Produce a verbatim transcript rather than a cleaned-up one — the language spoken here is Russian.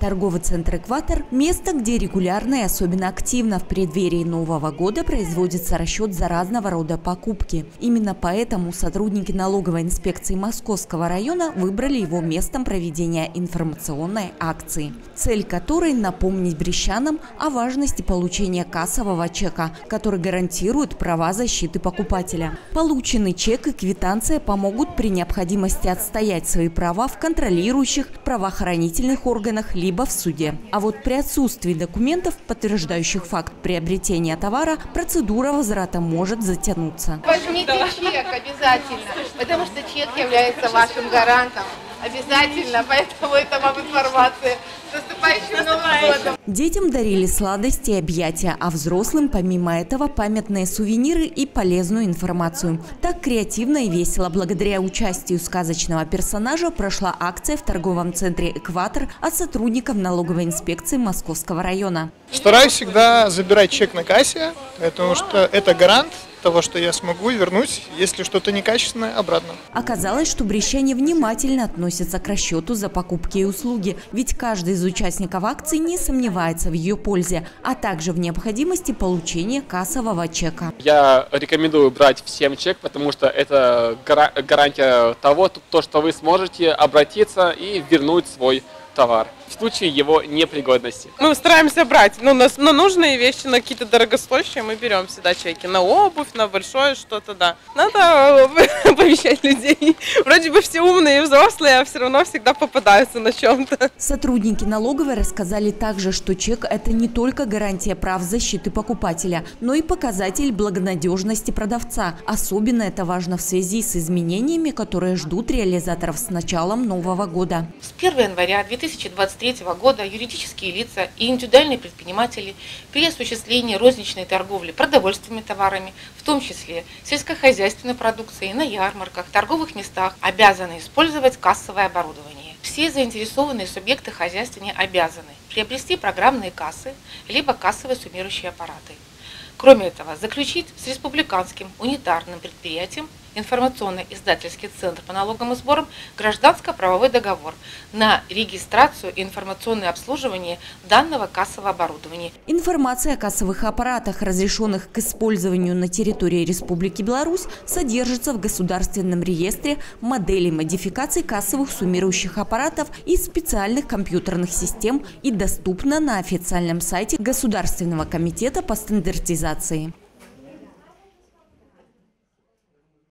Торговый центр «Экватор» – место, где регулярно и особенно активно в преддверии Нового года производится расчет за разного рода покупки. Именно поэтому сотрудники налоговой инспекции Московского района выбрали его местом проведения информационной акции, цель которой – напомнить брестчанам о важности получения кассового чека, который гарантирует права защиты покупателя. Полученный чек и квитанция помогут при необходимости отстоять свои права в контролирующих правоохранительных органах либо в суде. А вот при отсутствии документов, подтверждающих факт приобретения товара, процедура возврата может затянуться. Возьмите чек обязательно, потому что чек является вашим гарантом. Обязательно, поэтому это вам информация. С наступающим Новым годом! Детям дарили сладости и объятия, а взрослым, помимо этого, памятные сувениры и полезную информацию. Так креативно и весело, благодаря участию сказочного персонажа, прошла акция в торговом центре «Экватор» от сотрудников налоговой инспекции Московского района. Стараюсь всегда забирать чек на кассе, потому что это гарант того, что я смогу вернуть, если что-то некачественное, обратно. Оказалось, что брестчане внимательно относятся к расчету за покупки и услуги, ведь каждый из участников акции не сомневается в ее пользе, а также в необходимости получения кассового чека. Я рекомендую брать всем чек, потому что это гарантия того, то, что вы сможете обратиться и вернуть свой товар в случае его непригодности. Мы стараемся брать, но на, на нужные вещи, на какие-то дорогостоящие мы берем всегда чеки. На обувь, на большое что-то, да. Надо оповещать людей. Вроде бы все умные и взрослые, а все равно всегда попадаются на чем-то. Сотрудники налоговой рассказали также, что чек – это не только гарантия прав защиты покупателя, но и показатель благонадежности продавца. Особенно это важно в связи с изменениями, которые ждут реализаторов с началом Нового года. С первого января две тысячи двадцать третьего года юридические лица и индивидуальные предприниматели при осуществлении розничной торговли продовольственными товарами, в том числе сельскохозяйственной продукцией, на ярмарках, торговых местах, обязаны использовать кассовое оборудование. Все заинтересованные субъекты хозяйствования обязаны приобрести программные кассы либо кассовые суммирующие аппараты. Кроме этого, заключить с республиканским унитарным предприятием информационно-издательский центр по налогам и сборам гражданско-правовой договор на регистрацию и информационное обслуживание данного кассового оборудования. Информация о кассовых аппаратах, разрешенных к использованию на территории Республики Беларусь, содержится в Государственном реестре моделей модификаций кассовых суммирующих аппаратов и специальных компьютерных систем и доступна на официальном сайте Государственного комитета по стандартизации.